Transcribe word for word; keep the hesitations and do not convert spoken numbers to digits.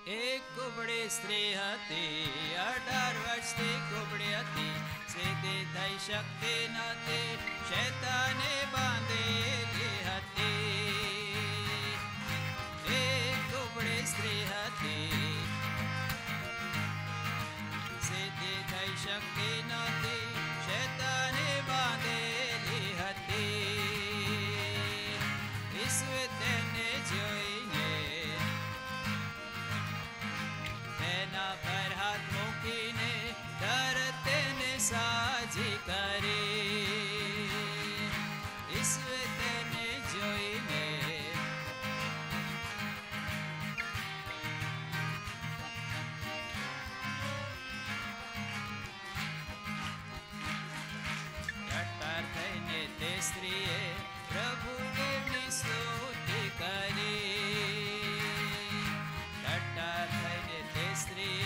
એક કુબડી સ્ત્રી હતી, અઢાર વર્ષથી કુબડી હતી. સીધી થઈ શકતી નહોતી, શેતાને બાંધેલી હતી. એક કુબડી સ્ત્રી હતી, સીધી થઈ શકતી નહોતી, શેતાને બાંધેલી હતી. ઈસુએ તેને જોઈને તેના પર હાથ મૂકીને તરત તેને સાજી કરી. ઈસુએ તેને જોઈને ટટ્ટાર થઈને તે સ્ત્રીએ પ્રભુ દેવની સ્તુતિ કરી. ટટ્ટાર થઈને તે સ્ત્રી